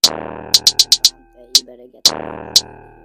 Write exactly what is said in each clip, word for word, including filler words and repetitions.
You better get that.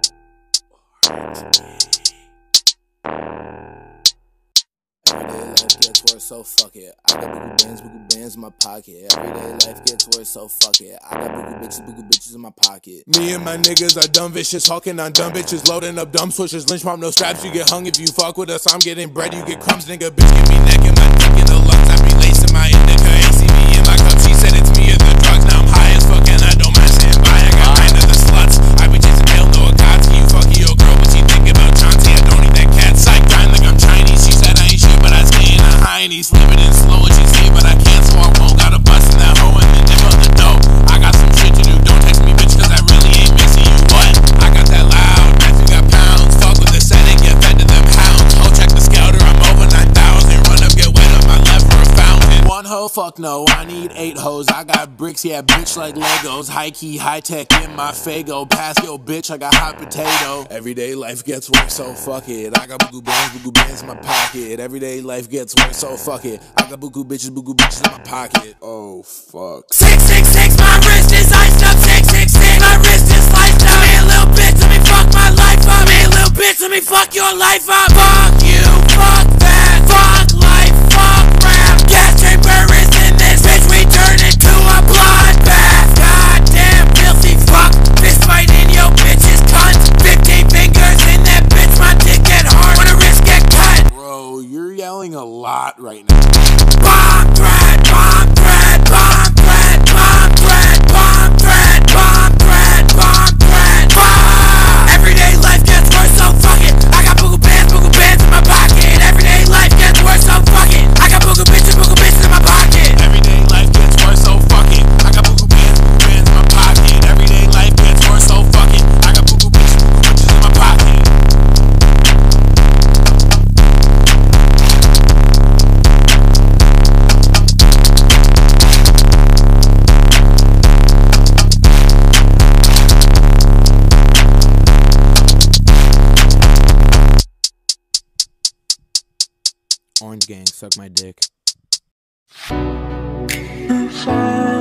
Everyday life gets worse, so fuck it. I got buku bands, buku bands in my pocket. Everyday life gets worse, so fuck it. I got buku bitches, buku bitches in my pocket. Me and my niggas are dumb vicious, hawking on dumb bitches, loading up dumb switches. Lynch mob, no straps, you get hung if you fuck with us. I'm getting bread, you get crumbs, nigga. Bitch, give me neck and my dick in the lungs. I be lacing my indica, A C V in my cup. She said it's me or the drugs. Now I'm high as fuck and I don't mind saying bye. I got nine of the sluts. I be chasing tail, no Akatsuki. You fuck your girl, but she think about Chauncey. I don't eat that cat side grind like I'm Chinese. She said I ain't shit, but I stay in a high and he's slipping in slow. And she say, but I can't, so I won't. Got a bust in that hoe and then dip out the dough. I got some shit to do. Don't text me, bitch, cause I really ain't missing you. What? I got that loud. Match, you got pounds. Fuck with the setting, get fed to them hounds. Ho, check the scouter. I'm over nine thousand. Run up, get wet on my left for a fountain. One hoe, fuck no. I need eight hoes. I got bricks, yeah, bitch like Legos. High key, high tech in my Fago. Pass yo, bitch, I got hot potato. Everyday life gets worse, so fuck it. I got buku bands, buku bands in my pocket. Everyday life gets worse, so fuck it. I got buku bitches, buku bitches in my pocket. Oh, fuck. Six, six, six, my wrist is iced up. Six, six, six, my wrist is sliced up. Hey, little bitch, let me fuck my life up. Hey, little bitch, let me fuck your life up. Fuck you, fuck that, fuck life, fuck rap. Gas chamber is in this bitch, we turn into a bloodbath. Goddamn filthy fuck, fist fight in your bitch's cunt. Fifteen fingers in that bitch, my dick get hard when the wrist get cut. Bro, you're yelling a lot right now. Bomb threat, bomb threat, bomb threat, bomb threat, bomb threat, bomb threat, bomb threat, bomb. Everyday life gets worse, so fuck it. I got buku bands, buku bands in my pocket. Everyday life gets worse, so fuck it. I got buku bitches, buku bitches in my pocket. Everyday life gets worse, so fuck it. I got buku bands, buku bands in my pocket. Everyday life gets worse, so fuck it. I got buku bitches, buku bitches in my pocket. Orange gang, suck my dick.